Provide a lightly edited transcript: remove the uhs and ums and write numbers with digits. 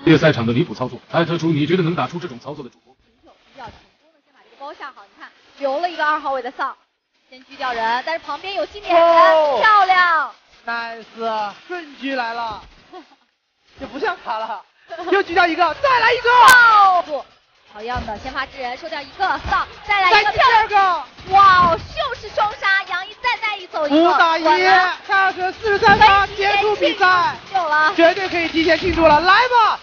猎赛场的离谱操作，艾特出你觉得能打出这种操作的主播。 比较成功的先把这个包下好，你看留了一个2号位的丧，先狙掉人，但是旁边有新点人，漂亮 ，nice， 顺狙来了，就不像他了，又狙掉一个，再来一个， 好样的，先发制人收掉一个丧，再来一个漂亮第二个，哇，就是双杀，杨一再带一走一个 ，5打1，下个43发结束比赛， 有了， 绝对可以提前庆祝了，来吧！